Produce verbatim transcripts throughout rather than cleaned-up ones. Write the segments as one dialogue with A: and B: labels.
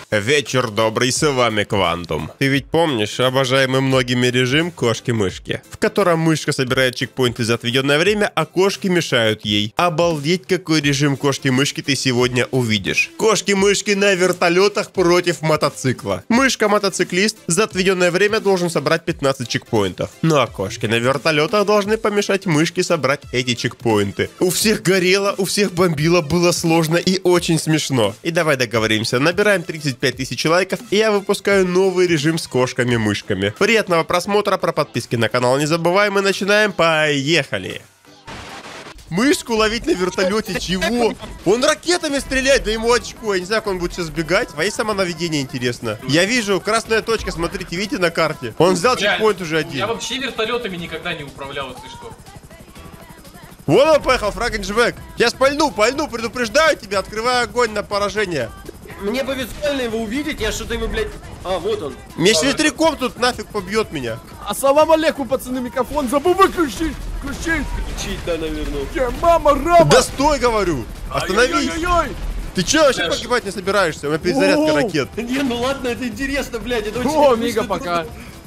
A: Вечер добрый, с вами Квантум. Ты ведь помнишь обожаемый многими режим кошки-мышки, в котором мышка собирает чекпоинты за отведенное время, а кошки мешают ей. Обалдеть, какой режим кошки-мышки ты сегодня увидишь. Кошки-мышки на вертолетах против мотоцикла. Мышка-мотоциклист за отведенное время должен собрать пятнадцать чекпоинтов. Ну а кошки на вертолетах должны помешать мышке собрать эти чекпоинты. У всех горело, у всех бомбило, было сложно и очень смешно. И давай договоримся, набираем тридцать пять тысяч лайков, и я выпускаю новый режим с кошками-мышками. Приятного просмотра, про подписки на канал не забываем, и начинаем, поехали! Мышку ловить на вертолете, чего? Он ракетами стреляет, да ему очко. Я не знаю, как он будет сейчас бегать. Твои самонаведения интересно. Я вижу, красная точка, смотрите, видите на карте? Он взял чекпоинт уже один.
B: Я вообще вертолетами никогда не управлял, если что.
A: Вон он поехал, фрагенджбэк. Сейчас пальну, пальну, предупреждаю тебя, открываю огонь на поражение.
C: Мне бы визуально его увидеть, я что-то ему, блядь... А, вот он.
A: Мне с ветряком тут нафиг побьет меня.
D: Ассалам алейкум, пацаны, микрофон забыл выключить. Включить.
C: Включить, да, наверное.
D: Где мама, рама?
A: Да стой, говорю. Остановись.
D: Ой-ой-ой-ой.
A: Ты че вообще погибать не собираешься? У меня перезарядка ракет.
C: Не, ну ладно, это интересно, блядь. Это очень
D: О, Мига, пока.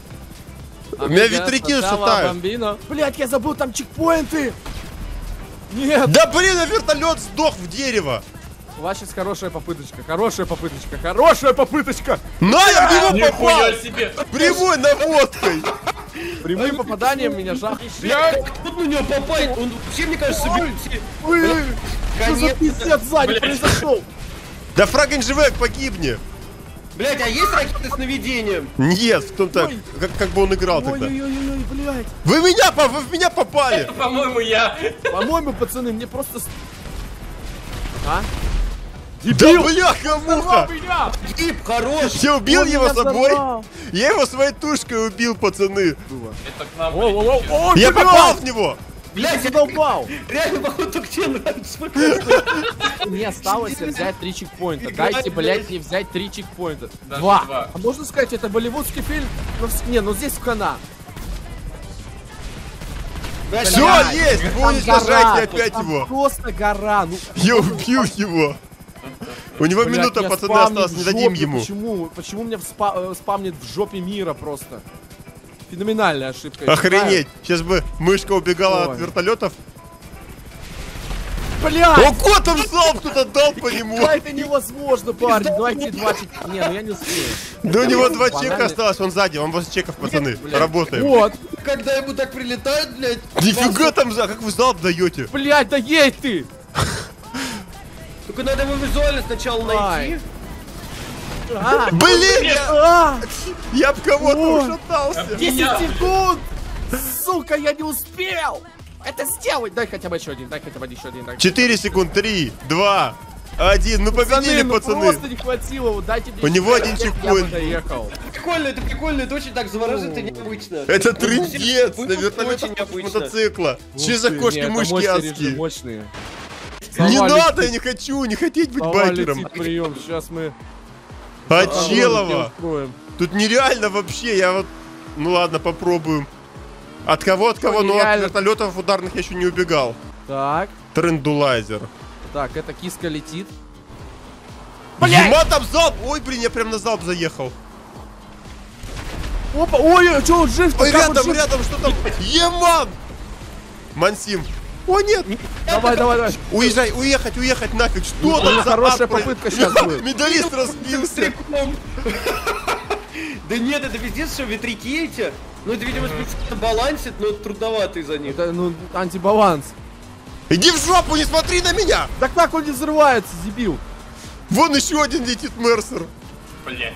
A: У меня ветряки шатают.
D: Блядь, я забыл там чекпоинты. Нет.
A: Да блин, а вертолет сдох в дерево.
D: У вас сейчас хорошая попыточка, хорошая попыточка, хорошая попыточка.
A: На, я в него попал.
B: Себе.
A: Прямой наводкой.
D: Прямым попаданием меня жах.
C: Блядь, как на него попасть? Он вообще, мне кажется, бьет.
D: Ой, что за пиздец сзади произошел?
A: Да фрагенджбэк, погибни.
C: Блядь, а есть ракеты с наведением?
A: Нет, в том-то, как, как бы он играл тогда.
D: Ой-ой-ой, блядь.
A: Вы меня, вы в меня попали.
B: Это, по-моему, я.
D: По-моему, пацаны, мне просто... А?
A: Да бляха-муха!
C: Тип, хорош!
A: Я убил
D: Он
A: его
D: меня
A: собой.
D: взорвал.
A: Я его своей тушкой убил, пацаны.
B: Это к нам.
D: О-о-о-о,
A: Я
D: блядь!
A: попал в него.
C: Блядь, я
D: Задолбал!
C: реально, походу, только тебе нравится.
D: Мне осталось взять три чекпоинта.
C: Играть,
D: Дайте, блядь, мне взять три чекпоинта. Два.
B: два.
D: А можно сказать, это болливудский фильм? Ну, вс- не, ну здесь в Кана.
A: Все
D: Блядь,
A: есть, вы
D: там
A: уничтожайте
D: гора,
A: опять
D: там
A: его.
D: просто гора. Ну,
A: Я убил его. У него
D: блядь,
A: минута,
D: меня
A: пацаны,
D: спамнит
A: осталось,
D: в
A: не дадим
D: жопе.
A: ему.
D: Почему? Почему меня спа э, спамнит в жопе мира просто? Феноменальная ошибка. я
A: Охренеть. Сейчас бы мышка убегала
D: Ой.
A: от вертолетов.
D: считаю. Блядь!
A: Ого, там залп кто-то дал по нему.
D: Да это невозможно, парни. Давайте два чека. Не, ну я не успею.
A: Да у него два
D: Банально.
A: чека осталось, он сзади, он возле чеков, пацаны.
D: Блядь.
A: Работаем.
D: Вот.
C: Когда ему так прилетает, блядь.
A: Нифига там, за, как вы залп даете?
D: Блядь, да едь ты!
C: Только надо его визуально сначала найти.
D: Ай. А,
A: Блин, я,
D: а,
A: я б кого-то
D: Ой.
A: ушатался.
D: десять секунд! Сука, я не успел! Это сделать! Дай хотя бы еще один, дай хотя бы еще один. дай.
A: четыре секунды, три, два, один. Мы победили,
D: ну
A: пацаны.
D: просто не хватило, вот дайте мне
A: У него
D: еще
A: один
D: раз,
A: чекпоинт.
D: Я бы доехал.
C: Прикольно, это прикольно, это очень так заворожит и необычно.
A: Это трындец на
C: Выпуск
A: вертолете
C: очень необычно.
A: мотоцикла. Че за
D: Ух ты, не, это
A: кошки-мышки
D: мощные
A: адские?
D: режим, мощные.
A: Не
D: Сова
A: надо,
D: летит,
A: я не хочу, не хотеть быть
D: сова
A: байкером.
D: летит, прием, сейчас мы...
A: А
D: Сова
A: Челова.
D: устроим.
A: Тут нереально вообще, я вот... Ну ладно, попробуем. От кого, от кого?
D: Что
A: Ну от
D: нереально?
A: вертолетов ударных я еще не убегал.
D: Так,
A: Трендулайзер.
D: так, эта киска летит.
A: Ема там залп! Ой, блин, я прям на залп заехал.
D: Опа, ой, а что, он жив?
A: Ой,
D: Пока он
A: рядом,
D: жив.
A: рядом, что там? Еман! Мансим. О, нет!
D: Давай, давай, давай.
A: Уезжай, уехать, уехать нафиг. Что
D: Ну,
A: там за
D: хорошая
A: ад про-
D: попытка сейчас будет.
A: Медалист разбился.
C: Прикольно. Да нет, это пиздец, что ветряки эти. Ну это, видимо, специально балансит, но трудновато из-за них.
D: Это, ну, антибаланс.
A: Иди в жопу, не смотри на меня!
D: Так так он не взрывается, дебил.
A: Вон еще один летит Мерсер.
B: Блять.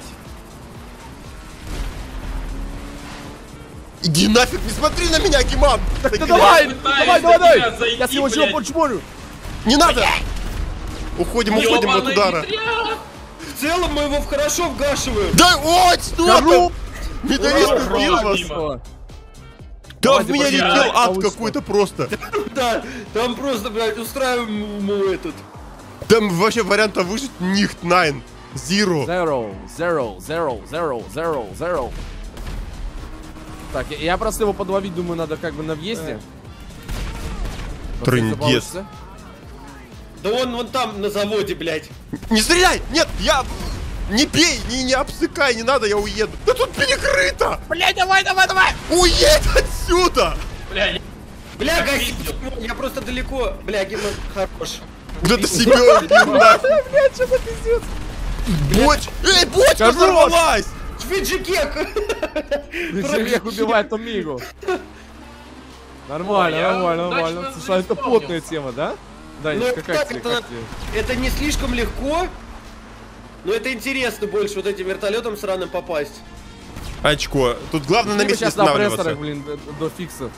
A: Иди нафиг, не смотри на меня, Гиман!
D: Так
A: Такие-
D: ты давай,
B: пытаюсь
D: давай,
B: до
D: давай,
B: тебя
D: давай.
B: зайти,
D: Я с него чего
B: блядь.
D: почморю.
A: Не надо! Уходим, уходим от
B: Ёбаный
A: удара.
B: ветряк.
C: В целом мы его хорошо вгашиваем.
A: Да, ой, что
D: Кору.
A: там? Медалист
B: Ура,
A: убил
B: ура,
A: вас.
B: Дима.
A: Да
D: Давай,
A: в меня
D: Дима,
A: летел ад
D: получится.
A: какой-то просто.
C: Да, там просто, блядь, устраиваем ему этот.
A: Там вообще варианта выжить нихт найн. Zero.
D: Zero, zero, zero, zero, zero, zero. Так, я, я просто его подловить, думаю, надо как бы на въезде.
A: Трындец.
D: Получится.
C: Да он вон там, на заводе, блядь.
A: Не стреляй! Нет, я... Не бей, не, не обсыкай, не надо, я уеду. Да тут перекрыто!
D: Блядь, давай, давай, давай!
A: Уедь отсюда!
B: Бля, я...
C: Бля,
B: Как
C: гайс,
B: видел.
C: я просто далеко. Бля, Гимон хорош.
A: Да ты себя убил нахуй.
D: Блядь, что за пиздец?
A: Боч! Эй, бочка
D: Хорош!
A: взорвалась!
C: Виджикек!
D: Человек убивает Томигу. Нормально,
B: Ой, я
D: нормально,
B: удачно
D: нормально. Слушай, а это
B: исполнился.
D: потная тема, да? Да,
C: Ну,
D: как
C: так,
D: тебе,
C: это,
D: как тебе?
C: это не слишком легко, но это интересно больше вот этим вертолетом сраным попасть.
A: Очко. Тут главное на
D: Либо
A: месте
D: сейчас на
A: останавливаться.
D: прессорах, блин, до, до фиксов.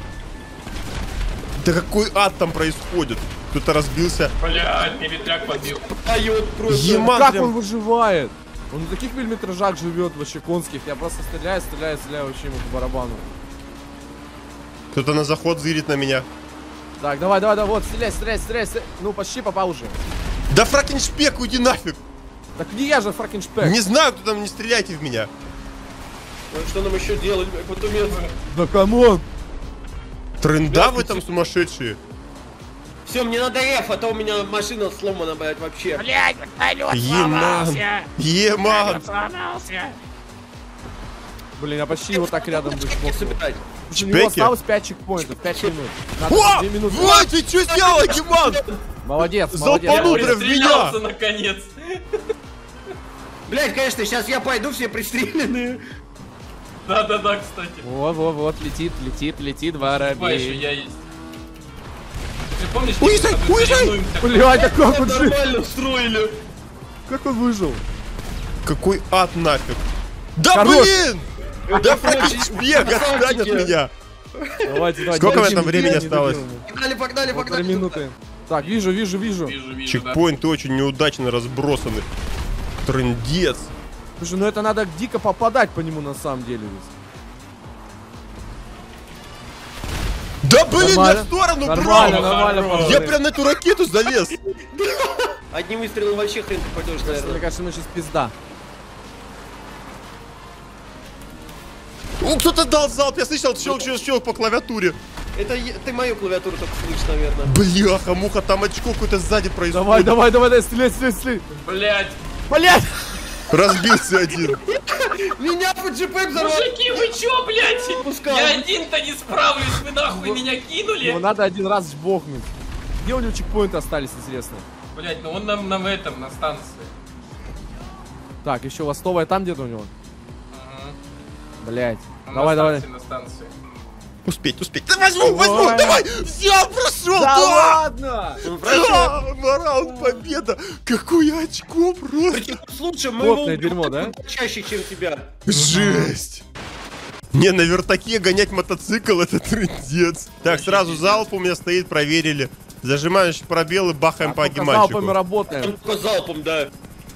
A: Да какой ад там происходит? Кто-то разбился.
B: Блядь, мне ветряк подбил.
C: Поет просто.
A: Ема
D: Как
A: прям-
D: он выживает? Он на таких миллиметражах живет, вообще конских. Я просто стреляю, стреляю, стреляю вообще ему по барабану.
A: Кто-то на заход зырит на меня.
D: Так, давай, давай, давай, вот, стреляй, стреляй, стреляй, стреляй. Ну, почти попал уже.
A: Да фракеншпек, уйди нафиг!
D: Так не я же фракеншпек.
A: Не знаю, кто там, не стреляйте в меня.
C: Ну, что нам еще делать? Потумец.
D: Да камон!
A: Тренда в этом сумасшедшие.
C: Все, мне надо F, а то у меня машина сломана, блядь, вообще.
E: Блядь, вертолет
A: Еман!
E: сломался!
A: Еман!
E: Вертолет сломался!
D: Блин, я почти вот так рядом
C: Чеки
D: чпокнул.
C: собирать.
D: У него
A: Чпеки?
D: осталось пять чекпоинтов, пять минут. Надо
A: О!
D: две минуты.
A: Вот ты что сделал, Еман?
D: Молодец,
A: Залпанул.
D: молодец.
A: Внутрь в меня.
B: Пристрелялся наконец.
C: Блядь, конечно, сейчас я пойду, все пристреленные.
B: Да-да-да, кстати.
D: Вот, вот, вот, летит, летит, летит
B: Давай еще
D: воробей.
B: я есть. Ты помнишь,
A: Уезжай,
B: мы с тобой
A: уезжай!
B: соревнуемся?
D: Блядь, а как он жив?
C: Нормально устроили.
D: Как он выжил?
A: Какой ад нафиг. Да
D: Хорош.
A: блин! Да фракеншпек, отстань от меня.
D: Давайте, давайте.
A: Сколько в
D: дальше
A: этом времени
D: не
A: осталось?
D: доделаем.
C: Погнали, погнали,
D: Вот
C: погнали.
D: Три минуты. Так, вижу, вижу, вижу.
B: Вижу, вижу, да.
A: Чекпоинты очень неудачно разбросаны. Трындец.
D: Слушай, ну это надо дико попадать по нему на самом деле ведь.
A: Да блин, я
D: Нормально.
A: в сторону,
D: Нормально,
A: бро!
D: нормально,
B: Хорош.
D: пацаны.
A: Я прям на эту ракету залез.
C: Одним выстрелом вообще хрен ты пойдешь,
D: Мне
C: наверное.
D: кажется, мы сейчас пизда.
A: О, кто-то дал залп, я слышал щелк, щелк, щелк по клавиатуре.
C: Это я- ты мою клавиатуру только слышишь, наверное.
A: Бляха, муха, там очко какое-то сзади
D: Давай,
A: происходит.
D: давай, давай, давай, стреляй, стреляй, стреляй.
B: Блядь.
D: Блять!
A: Разбился один.
C: Меня по джипэк взорвал.
B: Мужики, вы чё, блядь?
C: Пускай.
B: Я один-то не справлюсь, вы нахуй меня
D: Его
B: кинули?
D: надо один раз жбохнуть. Где у него чекпоинты остались, интересно?
B: Блядь, ну он нам на этом, на станции.
D: Так, еще ластовая там где-то у него.
B: Ага.
D: Блять.
B: Он
D: Давай,
B: на
D: давай.
B: станции, на станции.
A: Успеть, успеть. Да возьму, возьму,
D: Давай.
A: давай. Взял, прошел,
D: Да
A: да.
D: ладно!
A: Да, на раунд победа. Какое очко просто.
C: Причем с лучшим мы его
D: Потное
C: убьем
D: дерьмо, да?
C: чаще, чем тебя.
A: Жесть. Не, на вертаке гонять мотоцикл — это трындец. Так, сразу залп у меня стоит, проверили. Зажимаешь пробел и бахаем по
D: Только залпами
A: агиманчику.
D: работаем.
C: Только залпом, да.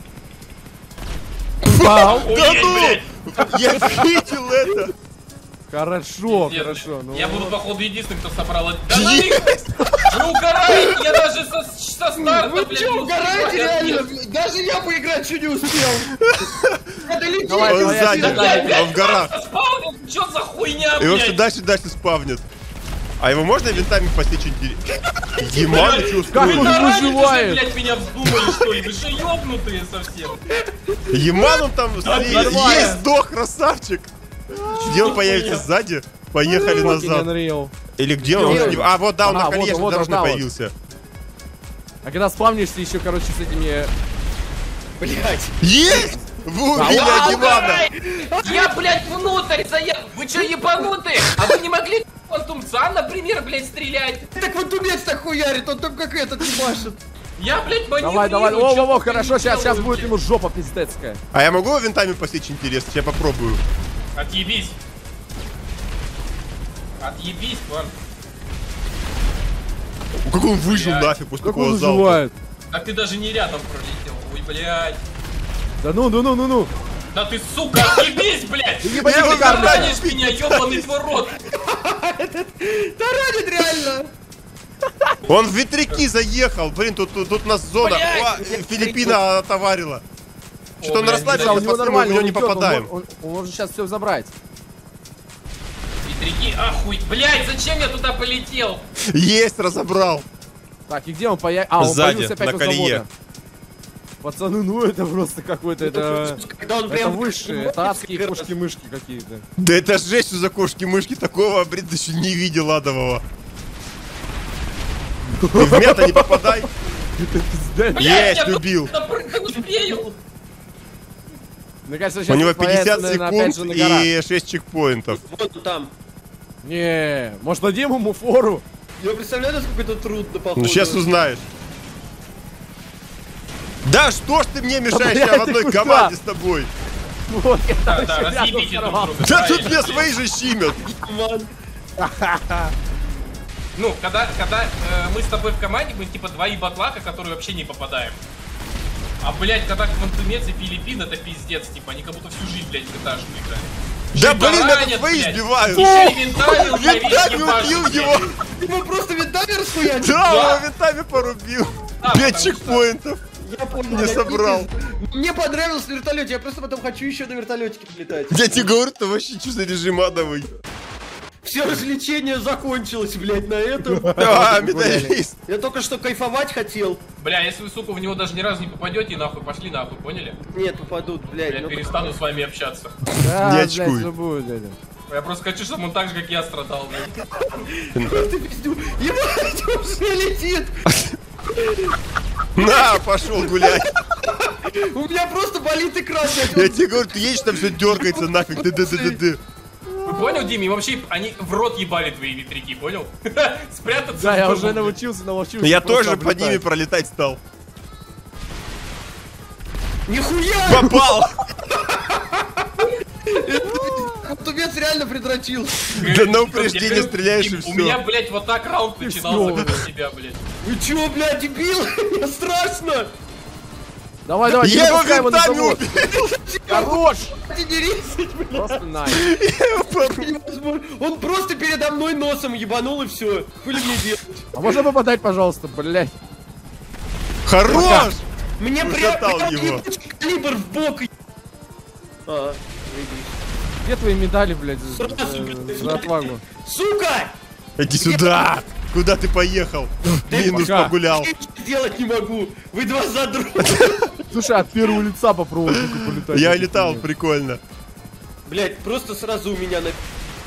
D: Пау!
A: Да
B: Ой,
A: ну!
B: блядь.
A: Я видел это!
D: Хорошо,
B: Пиздец,
D: хорошо. Ну,
B: Я буду, походу, единственным, кто собрал... Да ну их- Вы угораете, я даже со, со старта,
C: Вы
B: блядь,
C: чё,
B: не
C: угораете
B: успел.
C: реально? Даже я поиграть чуть не успел. Надо лететь.
D: Давай,
A: Он
D: давай,
A: сзади,
D: опять,
A: он в горах.
B: Спаунил, чё за хуйня,
A: И он все
B: блядь?
A: дальше и дальше спавнит. А его можно винтами посечь интересно? Еман, что
D: Как
B: Вы
D: он
A: устроил?
B: таранить
D: выживает?
B: уже, блядь, меня вздумали, что ли? Вы что, ёбнутые совсем?
A: Еман он там смотри,
B: нормально.
A: есть, сдох, красавчик. Где он появится сзади? Поехали
D: Fucking
A: назад.
D: Unreal.
A: Или где он?
C: Где он?
A: А, вот, да, он
D: Ага,
A: на
D: вот,
A: конечной
D: вот,
A: дорожной
D: да, вот.
A: появился.
D: А когда спавнишься еще, короче, с этими...
C: Блять.
A: Есть! Вы
D: Да
A: убили
B: ладно,
A: Агимана!
B: Я, блядь, внутрь заехал. Вы чё, ебанутые? А вы не могли фантумца, например, блядь, стрелять?
C: Так вот тумец так хуярит, он там как этот не машет.
B: Я, блядь, маневрирую.
D: Давай, давай,
B: чё
D: о, о, о,
B: вы
D: хорошо, сейчас, сейчас
B: делаете?
D: будет ему жопа пиздецкая.
A: А я могу его винтами посечь, интересно? Я попробую.
B: Отъебись. Отъебись, Ван.
A: Как он выжил
B: Блядь.
A: нафиг после
D: Как он
A: такого залпа?
D: выживает?
B: А ты даже не рядом пролетел. Ой, блядь.
D: Да ну, ну, ну, ну, ну.
B: Да ты, сука, отъебись, блядь.
D: Ты не
A: Я
D: пойди,
A: его
D: ты карлик.
A: верну.
B: Ранишь меня, ёбаный твой рот.
C: Таранит реально.
A: Он в ветряки заехал. Блин, тут, тут, тут у нас зона.
B: Блядь.
A: О, Филиппина отоварила. Что-то он
B: блядь,
A: расслабился,
D: Да, у
A: мы
D: него
A: посмотрим,
D: нормально,
A: мы в
D: он
A: него не
D: идет, он
A: попадаем.
D: мож- Он он может сейчас все забрать.
B: Ветряки, ахуй. Блядь, зачем я туда полетел?
A: Есть, разобрал.
D: Так, и где он появился? А, он
A: Сзади,
D: появился опять
A: на
D: у
A: колье.
D: завода. Пацаны, ну это просто какой-то, это...
C: Когда он
D: Это
C: прям...
D: высшие, это адские кошки-мышки какие-то.
A: Да это жесть, что за кошки-мышки, такого, блин, еще не видел адового. Ты в меня-то не попадай. Есть, убил.
B: Да успею.
D: Мне кажется,
A: У
D: сейчас
A: него
D: появится,
A: пятьдесят
D: наверное, опять же
A: секунд
D: на горах.
A: и шесть чекпоинтов.
C: Вот он там.
D: Не, может дадим ему фору?
C: Я представляю, насколько это трудно, походу.
A: Ну сейчас узнаешь. Да что ж ты мне мешаешь,
D: блядь,
A: я в
D: ты
A: одной
D: куда?
A: команде с тобой.
D: Вот, я
B: Да,
D: там
B: да,
D: еще рядом
B: разъебите друг
D: сорвал.
B: друга.
A: Да тут
B: правильно,
A: мне
B: блядь.
A: свои же щимят.
C: Ман.
B: Ну, когда, когда э, мы с тобой в команде, мы типа два ебатлака, которые вообще не попадаем. А, блядь, когда квантумец и Филиппин, это пиздец, типа, они как будто всю жизнь, блядь, в этажку играют.
A: Да блин, это
B: Баранят,
A: свои
B: блядь.
A: сбивают.
B: Еще и винтами удловить
A: Винтами
B: ебашут,
A: убил
B: блядь.
A: его.
C: Ему просто винтами расхуячил.
A: Да,
B: Да.
A: его винтами порубил.
B: Да,
A: Пять
B: потому
A: чекпоинтов.
C: Я понял.
A: Не
C: блядь,
A: собрал.
C: пиздец. Мне понравилось на вертолете, я просто потом хочу еще на вертолетике полетать.
A: Я тебе говорю, это вообще что за режим адовый.
C: Все развлечение закончилось, блядь, на этом.
A: А, медалист.
C: Я только что кайфовать хотел.
B: Бля, если вы, сука, в него даже ни разу не попадете, нахуй, пошли нахуй, поняли?
C: Нет, попадут, блядь.
B: Я
C: ну-
B: перестану с вами общаться.
D: Да,
A: Не
D: блядь,
A: очкуй.
D: всё будет, дядя.
B: Я просто хочу, чтобы он так же, как я, страдал, блядь.
C: Ты пиздю. Ебать, он уже летит.
A: На, пошел гулять.
C: У меня просто болит экран, блядь.
A: Я
C: Он-
A: тебе говорю, ты едешь, там все дергается нафиг. Ды-ды-ды-ды-ды.
B: Вы понял, Дима? И вообще, они в рот ебали твои ветряки, понял? Спрятаться.
D: Да, я
B: в
D: уже
B: дом, блядь.
D: научился, научился.
A: Я
D: просто
A: тоже под ними
D: облетать.
A: пролетать стал.
C: Нихуя!
A: Попал!
C: Тумец реально предрочил.
A: Да на
B: Типа,
A: упреждение
B: я-
A: стреляешь и
B: Дим,
A: все.
B: У меня, блядь, вот так раунд начинался,
D: снова.
B: как у тебя, блядь.
C: Вы чё, блядь, дебил? Мне страшно.
D: Давай, давай,
A: Я
D: не
A: его
D: выпускай его на
A: винтами
D: завод.
A: убил!
D: Хорош!
C: Ты не резать, блядь.
D: Просто найс.
A: Я его порубил.
C: Невозможно. Он просто передо мной носом ебанул и все. Хули мне делать?
D: А можно попадать, пожалуйста, блядь?
A: Хорош!
C: Мне
A: Ушатал
C: прям
A: его.
C: ебучий калибр в бок. А, видишь.
D: Где твои медали, блядь, за,
C: Сразу,
D: за-
C: блядь,
D: за отвагу?
C: Сука!
A: Иди сюда! Куда ты поехал? Минус
D: пока.
A: погулял.
C: Я ничего сделать не могу. Вы два задрота.
D: Слушай, от первого лица попробуй только полетать.
A: Я
D: Это
A: летал,
D: хуйня.
A: прикольно.
C: Блядь, просто сразу у меня на...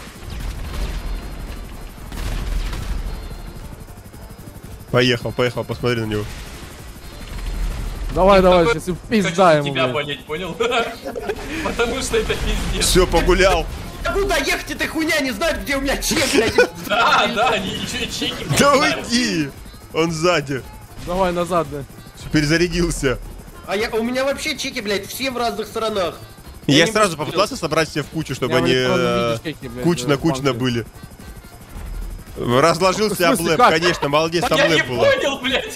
A: Поехал, поехал, посмотри на него.
D: Давай, давай,
B: Такой,
D: сейчас и
B: хочу
D: пизда
B: за
D: ему,
B: тебя
D: блядь.
B: болеть, понял? Потому что это пиздец.
A: Все, погулял.
C: Куда ехать эта хуйня? Не знают, где у меня чек, блядь.
B: Да, да, они еще и чеки.
A: Да
B: знают.
A: уйди! Он сзади.
D: Давай назад, да.
A: Перезарядился.
C: А я, у меня вообще чеки, блядь, все в разных сторонах.
A: И я
C: не
A: сразу
C: буду
A: попытался собрать все в кучу, чтобы
D: Я в
A: они
D: электронном
A: э,
D: виде чеки, блядь,
A: кучно-кучно
D: в банке.
A: были. Разложился
D: В смысле,
A: облэп,
D: как?
A: конечно, молодец, там
B: Я не
A: лэп было.
B: понял, блядь.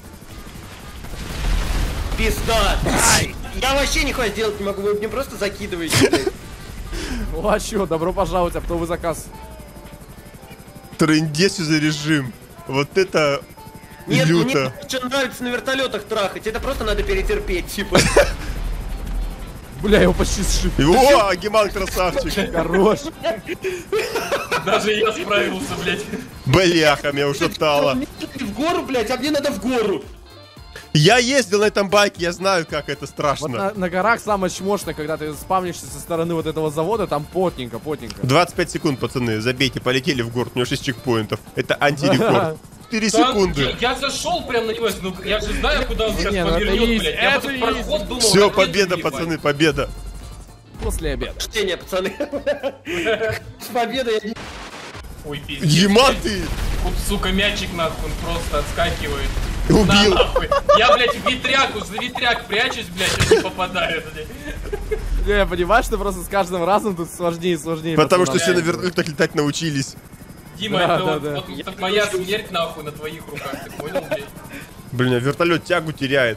C: Пизда. Ай, я вообще нихуя сделать не могу, вы мне просто закидываете, блядь.
D: Ну а чё, добро пожаловать, оптовый заказ.
A: Трындец за режим. Вот это
C: Нет, мне
A: люто.
C: больше нравится на вертолетах трахать, это просто надо перетерпеть, типа.
D: Бля, его почти сшиб.
A: О, Гемал красавчик.
D: Хорош.
B: Даже я справился, блядь.
A: Бляха, меня ушатало.
C: Мне надо в гору, блядь, а мне надо в гору.
A: Я ездил на этом байке, я знаю, как это
D: Вот
A: страшно.
D: на, на горах самое чмошное, когда ты спавнишься со стороны вот этого завода, там потненько, потненько.
A: двадцать пять секунд, пацаны, забейте, полетели в город, у него шесть чекпоинтов. Это антирекорд. четыре
B: Да,
A: секунды.
B: Я, я зашел прям на него, ну я же знаю, куда он сейчас
D: Не, ну это
B: повернет,
D: изи,
B: блядь. Я
D: это
B: вот
D: изи.
B: этот проход думал.
A: Все,
B: на
A: победа,
B: ебать.
A: пацаны, победа.
D: После обеда.
C: Чтение, пацаны. С победой я не...
B: Ой, пиздец.
A: Ема ты!
B: Вот, сука, мячик нахуй, он просто отскакивает.
A: Убил.
B: На, нахуй. Я, блядь, в ветряк, уж за ветряк прячусь, блядь, он не попадает, блядь.
D: Не, понимаешь, что просто с каждым разом тут сложнее и сложнее.
A: Потому что
D: пацанам.
A: все на вертолетах летать научились.
B: Дима,
D: Да,
B: это
D: да,
B: вот,
D: да.
B: вот это моя смерть, нахуй, на твоих руках, ты понял, блядь?
A: Блин, а вертолет тягу теряет.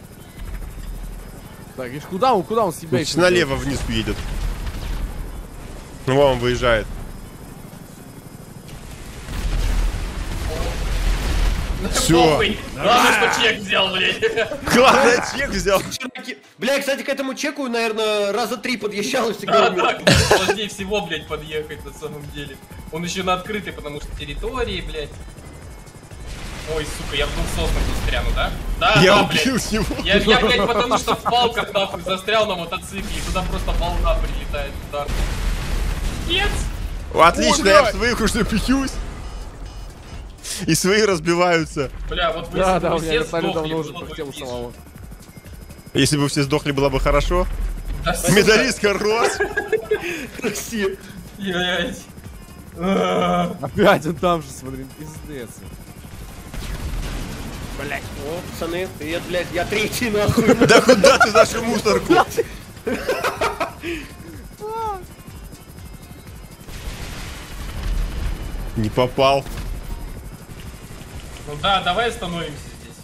D: Так, и ж куда он, куда он себя
A: Значит,
D: еще
A: налево вниз уедет. Вон он выезжает. Все.
B: Похуй. Главное, что чек взял, блядь.
A: Главное, чек взял.
C: Чуваки, бля, кстати, к этому чеку, наверное, раза три подъезжал и
B: Да,
C: всегда умер.
B: так, сложнее всего, блядь, подъехать на самом деле. Он еще на открытой, потому что территории, блядь. Ой, сука, я в двух соснах застряну, да? Да,
A: Я
B: да,
A: убил
B: блядь.
A: его.
B: Я, я, блядь, потому что в палках, нахуй, застрял на мотоцикле, и туда просто волна прилетает, удар. Нет!
A: Отлично,
D: Ой,
A: я в
D: блядь.
A: своих уже пьюсь. И свои разбиваются.
B: Бля, вот вы,
D: Да,
B: если
D: да,
B: бы
D: у меня
B: все
D: вертолет
B: сдохли,
D: давно уже
B: было бы
D: хотел
B: пиздец.
D: самого.
A: Если бы все сдохли, было бы хорошо.
B: Да, сука.
A: Медалист хорош.
C: Красиво.
B: Блядь. А.
D: Опять он там же, смотри, пиздец.
C: Блять, о, пацаны, привет, блядь, я третий, нахуй.
A: Да куда ты нашу мусорку? Не попал.
B: Ну да, давай остановимся здесь.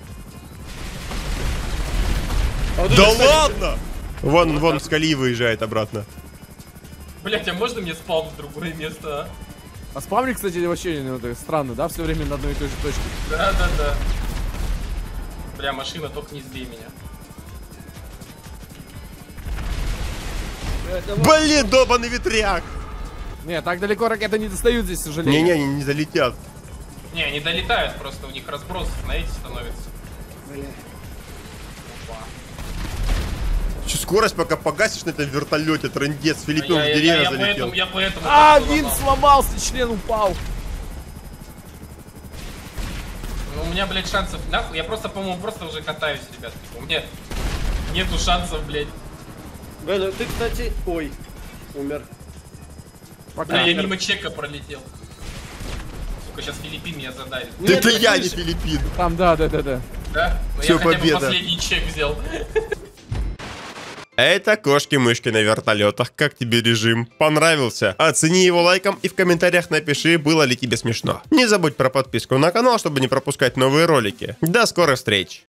C: А вот
A: Да
C: это, кстати,
A: ладно! Вон, вон с колеи выезжает обратно.
B: Блять, а можно мне спаун в другое место, а?
D: А спавник, кстати, вообще ну, это странно, да? Все время на одной и той же точке.
B: Да, да, да. Бля, машина, только не сбей меня.
C: это вот-
A: Блин, долбаный ветряк!
D: Не, так далеко ракеты не достают здесь, к сожалению.
A: Не-не, они не залетят.
B: Не, они долетают, просто у них разброс, знаете, становится.
C: Бля.
B: Опа.
A: Чё, скорость пока погасишь на этом вертолете, трындец,
B: А
A: Филиппин
B: я,
A: в
B: я-
A: деревья
B: я
A: залетел.
B: поэтому, я поэтому...
D: А,
B: так
D: винт
B: сломал.
D: сломался, член упал.
B: Ну, у меня, блядь, шансов нахуй. Я просто, по-моему, просто уже катаюсь, ребят. У меня нету шансов, блядь.
C: Бля, ну ты, кстати, ой, умер.
D: Пока.
B: Бля, я мимо чека пролетел. Сука, сейчас Филиппин меня задавит.
A: Да
C: Нет,
A: это
C: ты
A: я, не
C: слышишь?
A: Филиппин.
D: Там, да, да, да, да.
B: Да? Но
A: Всё,
B: я хотя
A: победа.
B: бы последний чек взял.
A: Это кошки-мышки на вертолетах. Как тебе режим? Понравился? Оцени его лайком и в комментариях напиши, было ли тебе смешно. Не забудь про подписку на канал, чтобы не пропускать новые ролики. До скорых встреч!